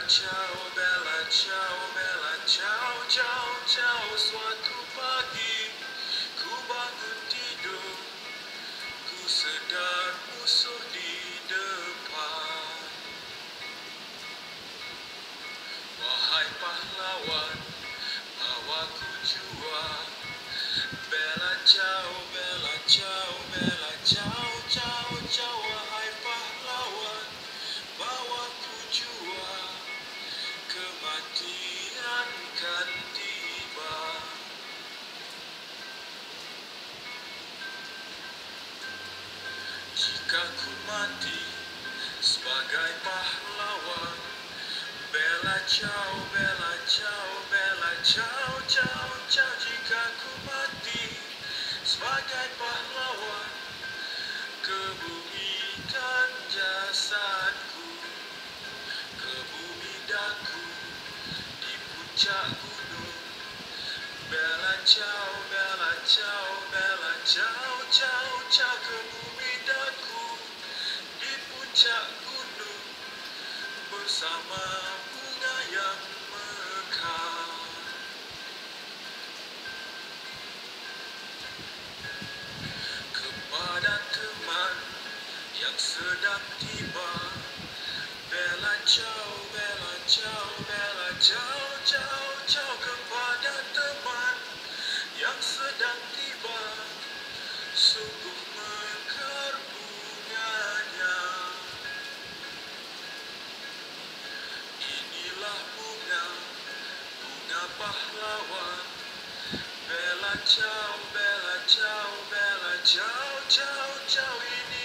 bella ciao, ciao, ciao. Suatu pagi ku bangun tidur, ku sedar musuh di depan. Wahai pahlawan, bawaku jua. Bella ciao, bella ciao, bella ciao, ciao, ciao. Wahai pahlawan, bawaku jua. Kematian kan tiba. Jika ku mati sebagai pahlawan, bella ciao, bella ciao, bella ciao, ciao, ciao. Jika ku mati sebagai pahlawan, kebumikan jasadku, ke bumi daku di puncak gunung. Bella ciao, bella ciao, bella ciao, ciao, ciao. Ke bumi daku di puncak gunung, bersama bunga yang mekar. Kepada teman yang sedang tiba, bella ciao, bella ciao, bella ciao, ciao, ciao. Kepada teman yang sedang tiba, sungguh mekar bunganya. Inilah bunga, bunga pahlawan. Bella ciao, bella ciao, bella ciao, ciao, ciao. Ini